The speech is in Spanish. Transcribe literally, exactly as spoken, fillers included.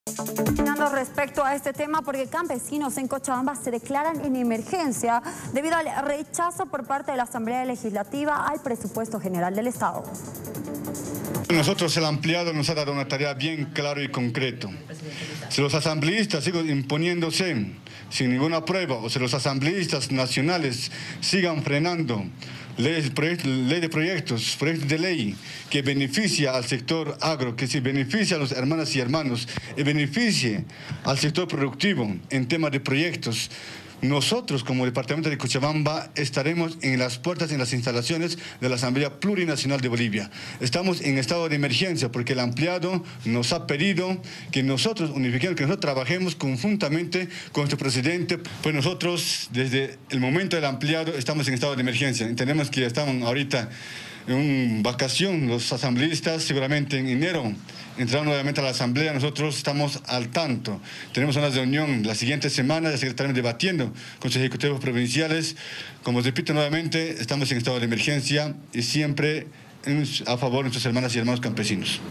Respecto a este tema, porque campesinos en Cochabamba se declaran en emergencia debido al rechazo por parte de la Asamblea Legislativa al presupuesto general del Estado. Nosotros, el ampliado, nos ha dado una tarea bien clara y concreta. Si los asambleístas siguen imponiéndose sin ninguna prueba, o si los asambleístas nacionales sigan frenando ley, ley de proyectos, proyectos de ley que beneficia al sector agro, que se beneficia a los hermanas y hermanos y beneficie al sector productivo en temas de proyectos, nosotros como Departamento de Cochabamba estaremos en las puertas, en las instalaciones de la Asamblea Plurinacional de Bolivia. Estamos en estado de emergencia porque el ampliado nos ha pedido que nosotros unifiquemos, que nosotros trabajemos conjuntamente con nuestro presidente. Pues nosotros desde el momento del ampliado estamos en estado de emergencia. Entendemos que estamos ahorita en vacación, los asambleístas seguramente en enero entrarán nuevamente a la asamblea. Nosotros estamos al tanto. Tenemos una reunión la siguiente semana, ya estaremos debatiendo con los ejecutivos provinciales. Como repito nuevamente, estamos en estado de emergencia y siempre a favor de nuestras hermanas y hermanos campesinos.